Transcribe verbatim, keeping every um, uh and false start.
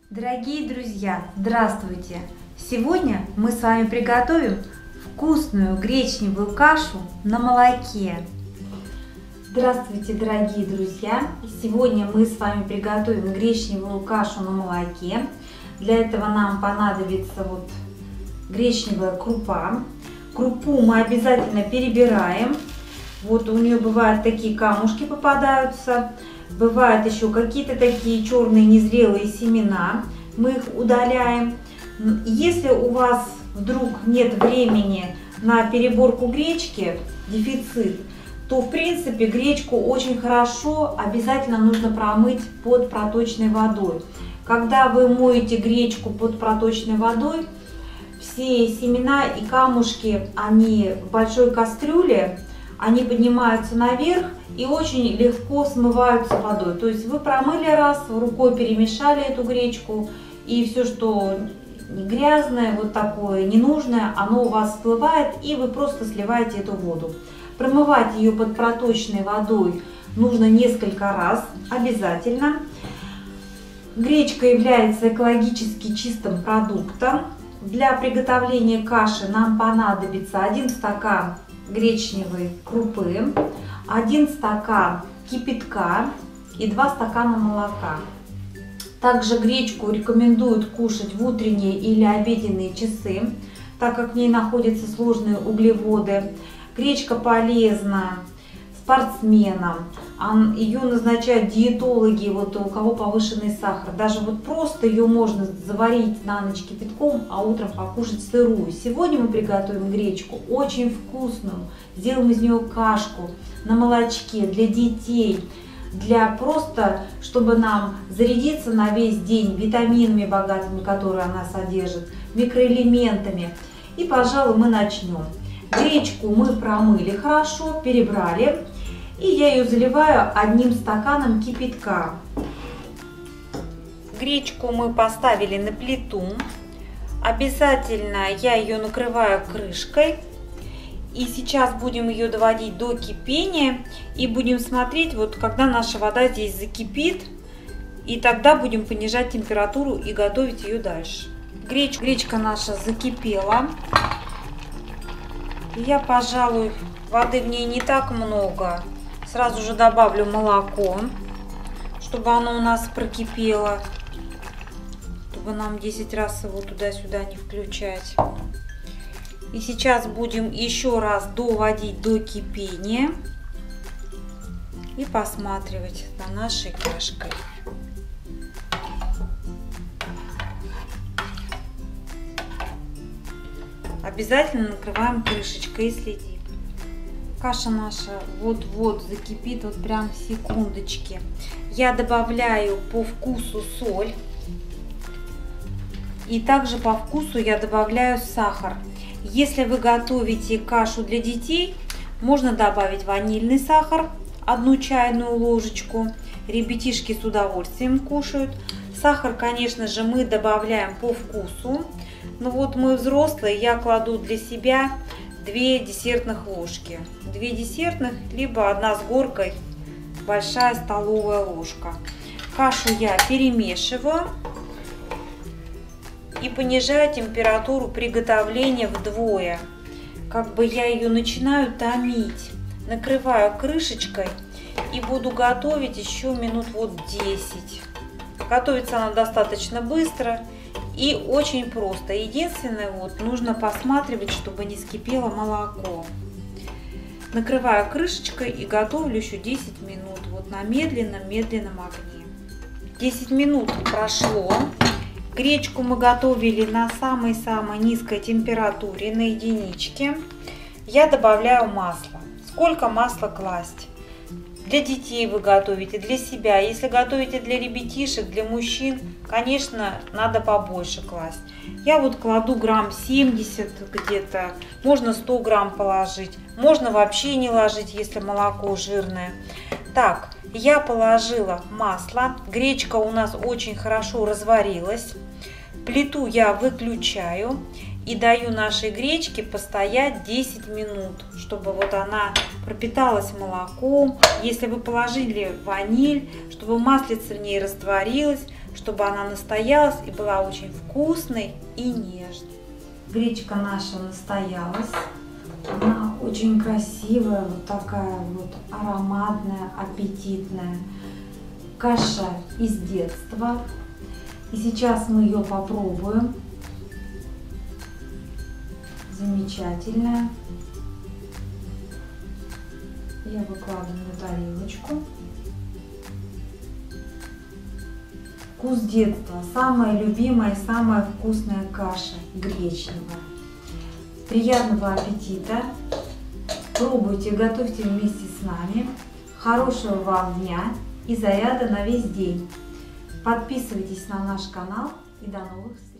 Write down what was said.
Дорогие друзья, здравствуйте! Сегодня мы с вами приготовим вкусную гречневую кашу на молоке. Здравствуйте, дорогие друзья! Сегодня мы с вами приготовим гречневую кашу на молоке. Для этого нам понадобится вот гречневая крупа. Крупу мы обязательно перебираем. Вот у нее бывают такие камушки попадаются. Бывают еще какие-то такие черные незрелые семена. Мы их удаляем. Если у вас вдруг нет времени на переборку гречки, дефицит, то в принципе гречку очень хорошо обязательно нужно промыть под проточной водой. Когда вы моете гречку под проточной водой, все семена и камушки, они в большой кастрюле, они поднимаются наверх и очень легко смываются водой. То есть вы промыли раз, рукой перемешали эту гречку, и все, что грязное, вот такое ненужное, оно у вас всплывает, и вы просто сливаете эту воду. Промывать ее под проточной водой нужно несколько раз, обязательно. Гречка является экологически чистым продуктом. Для приготовления каши нам понадобится один стакан гречневой крупы, один стакан кипятка и два стакана молока. Также гречку рекомендуют кушать в утренние или обеденные часы, так как в ней находятся сложные углеводы. Гречка полезна спортсменам, ее назначают диетологи, вот у кого повышенный сахар. Даже вот просто ее можно заварить на ночь кипятком, а утром покушать сырую. Сегодня мы приготовим гречку очень вкусную, сделаем из нее кашку на молочке для детей, для просто, чтобы нам зарядиться на весь день витаминами богатыми, которые она содержит, микроэлементами. И, пожалуй, мы начнем. Гречку мы промыли хорошо, перебрали. И я ее заливаю одним стаканом кипятка. Гречку мы поставили на плиту. Обязательно я ее накрываю крышкой. И сейчас будем ее доводить до кипения. И будем смотреть, вот когда наша вода здесь закипит. И тогда будем понижать температуру и готовить ее дальше. Греч, гречка наша закипела. Я, пожалуй, воды в ней не так много. Сразу же добавлю молоко, чтобы оно у нас прокипело, чтобы нам десять раз его туда-сюда не включать. И сейчас будем еще раз доводить до кипения и посматривать за нашей кашкой. Обязательно накрываем крышечкой и следим. Каша наша вот-вот закипит, вот прям секундочки. Я добавляю по вкусу соль. И также по вкусу я добавляю сахар. Если вы готовите кашу для детей, можно добавить ванильный сахар, одну чайную ложечку. Ребятишки с удовольствием кушают. Сахар, конечно же, мы добавляем по вкусу. Ну вот мы взрослые, я кладу для себя две десертных ложки. Две десертных, либо одна с горкой, большая столовая ложка. Кашу я перемешиваю и понижаю температуру приготовления вдвое. Как бы я ее начинаю томить. Накрываю крышечкой и буду готовить еще минут вот десять. Готовится она достаточно быстро и очень просто. Единственное, вот нужно посматривать, чтобы не скипело молоко. Накрываю крышечкой и готовлю еще десять минут вот на медленном-медленном огне. десять минут прошло. Гречку мы готовили на самой-самой низкой температуре, на единичке. Я добавляю масло. Сколько масла класть? Для детей вы готовите, для себя. Если готовите для ребятишек, для мужчин, конечно, надо побольше класть. Я вот кладу грамм семьдесят где-то, можно сто грамм положить. Можно вообще не ложить, если молоко жирное. Так, я положила масло. Гречка у нас очень хорошо разварилась. Плиту я выключаю. И даю нашей гречке постоять десять минут, чтобы вот она пропиталась молоком. Если вы положили ваниль, чтобы маслице в ней растворилось, чтобы она настоялась и была очень вкусной и нежной. Гречка наша настоялась. Она очень красивая, вот такая вот ароматная, аппетитная. Каша из детства. И сейчас мы ее попробуем. Замечательная. Я выкладываю на тарелочку. Вкус детства. Самая любимая и самая вкусная каша гречневая. Приятного аппетита. Пробуйте, готовьте вместе с нами. Хорошего вам дня и заряда на весь день. Подписывайтесь на наш канал и до новых встреч.